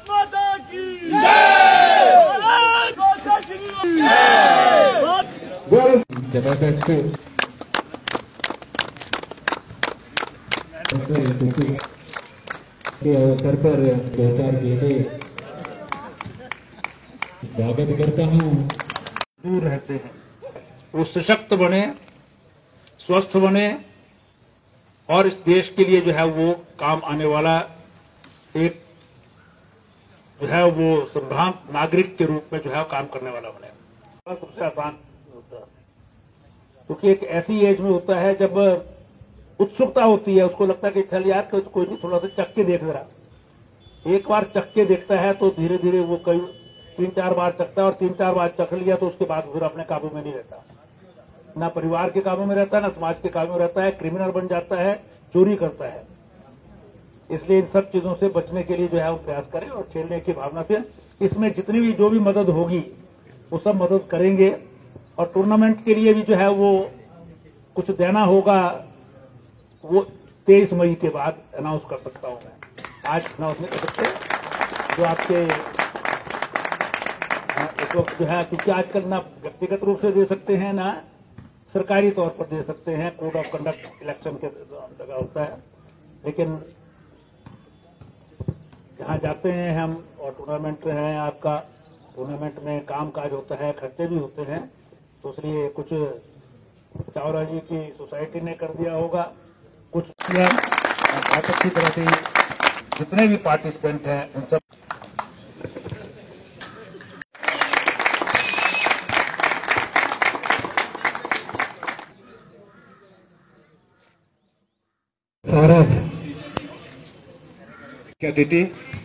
माता की जय। भारत माता की जय। जबरदस्त के अवसर पर 2000 गेंदे स्वागत करता हूँ। दूर रहते हैं वो सशक्त बने, स्वस्थ बने और इस देश के लिए जो है वो काम आने वाला एक जो है वो संभ्रांत नागरिक के रूप में जो है काम करने वाला बने। सबसे आसान होता है क्योंकि एक ऐसी एज में होता है जब उत्सुकता होती है, उसको लगता है कि चल यार कोई नहीं, थोड़ा सा चख के देख जरा। एक बार चख के देखता है तो धीरे धीरे वो कई 3-4 बार चखता है और 3-4 बार चख लिया तो उसके बाद फिर अपने काबू में नहीं रहता, ना परिवार के काबू में रहता है, ना समाज के काबू में रहता है, क्रिमिनल बन जाता है, चोरी करता है। इसलिए इन सब चीजों से बचने के लिए जो है वो प्रयास करें और खेलने की भावना से इसमें जितनी भी जो भी मदद होगी वो सब मदद करेंगे। और टूर्नामेंट के लिए भी जो है वो कुछ देना होगा, वो 23 मई के बाद अनाउंस कर सकता हूं मैं। आज अनाउंस नहीं कर सकते जो आपके इस वक्त जो है, क्योंकि आजकल ना व्यक्तिगत रूप से दे सकते हैं ना सरकारी तौर पर दे सकते हैं, कोड ऑफ कंडक्ट इलेक्शन के लगा होता है। लेकिन जहां जाते हैं हम और टूर्नामेंट है आपका, टूर्नामेंट में काम काज होता है, खर्चे भी होते हैं, तो इसलिए कुछ चावरा जी की सोसाइटी ने कर दिया होगा, कुछ बहुत अच्छी तरह से जितने भी पार्टिसिपेंट हैं उन सब क्या दीदी